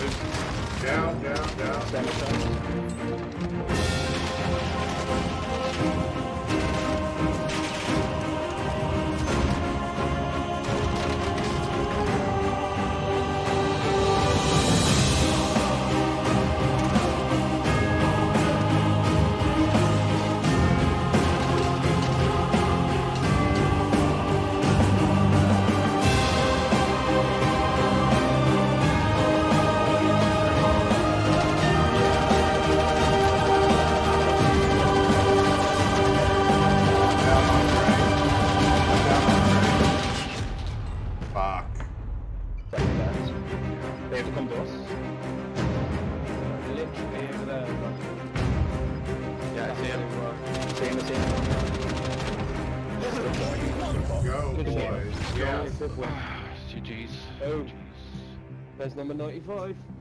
Down. They have to come to us. Literally over there. Yeah, I see him. See him. Go, boys. Yeah. GG's. Oh, there's number 95.